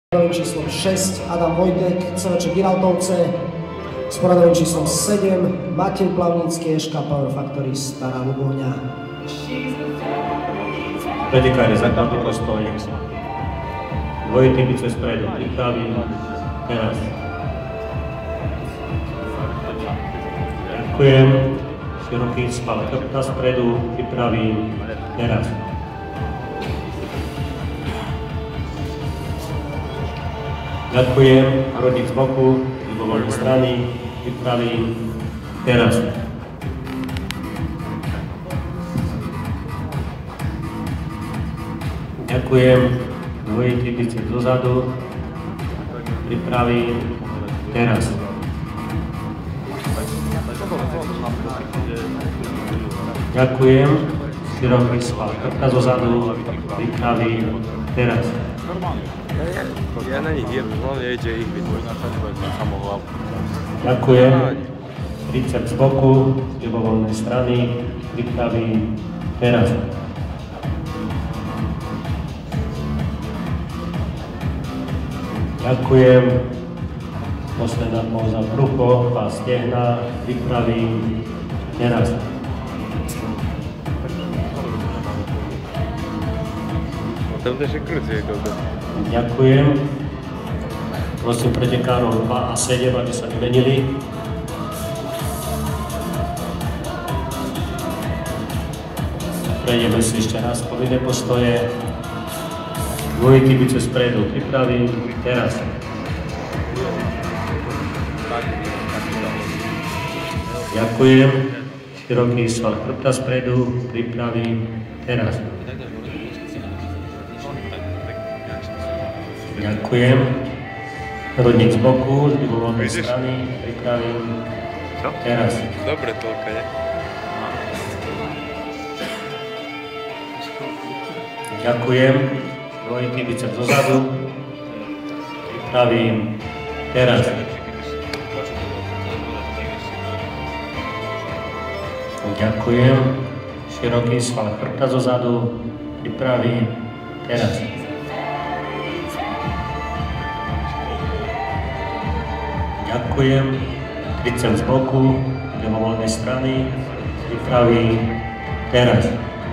Poradovým číslom 6 Adam Vojtek, CVČ Giraltovce, s poradovým číslom 7 Matej Plavnický, Eška Power Factory Stará Ľubovňa. Pretekári základný postoj, dvojitý biceps spredu, pripravím, teraz. Ďakujem, široký spal chrbta spredu, pripravím, teraz. Ďakujem, hrudník z boku, ľubovoľnej strany, pripravím, teraz. Ďakujem, dvojitý biceps dozadu, pripravím, teraz. Ďakujem, široký spal chrbta dozadu, pripravím, teraz. Ja na nich jem, hlavne je, že ich vytvorí na samohlav. Ďakujem. Triceps z boku, z ľubovoľnej strany, pripravím, teraz. Ďakujem. Posledná pauza brucho, pás stehna, pripravím, teraz. Tam to je krucie, koľko. Ďakujem. Prosím pretekárov 2 a 7, aby sa vymenili. Prejdeme si ešte raz povinné postoje. Dvojitý biceps spredu, pripravím, teraz. Ďakujem. Široký sval chrbta spredu, pripravím, teraz. Ďakujem. Hrudník z boku, z ľubovoľnej strany, pripravím, teraz. Dobre toľko, ne? Ďakujem. Dvojitý biceps dozadu, pripravím, teraz. Ďakujem. Široký sval chrbta dozadu, pripravím, teraz. Ďakujem. Triceps z boku, z ľubovoľnej strany, pripravím, teraz.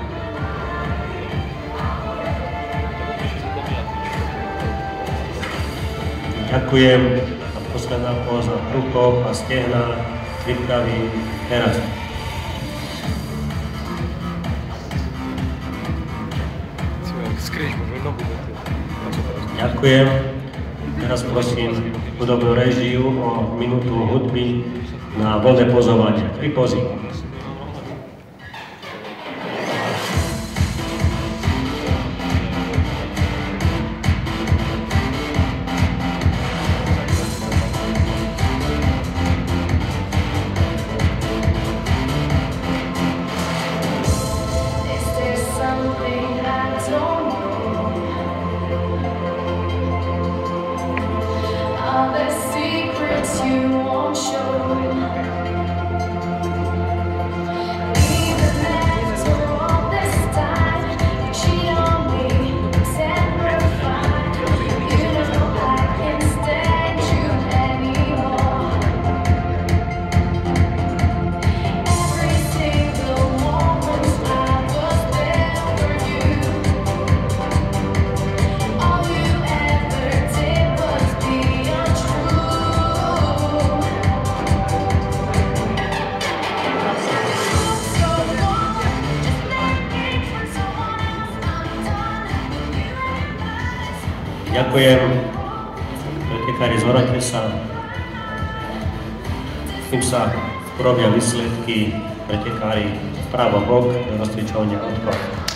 Ďakujem. A posledná pauza brucho a stehna, pripravím, teraz. Ďakujem. Teraz prosím hudobnú režiu o minútu hudby na voľné pozovanie. 3 pozy. Ďakujem. Pretekári, zhoraďte sa. Tým sa urobia výsledky. Pretekári vpravo bok, rozcvičovania odpor.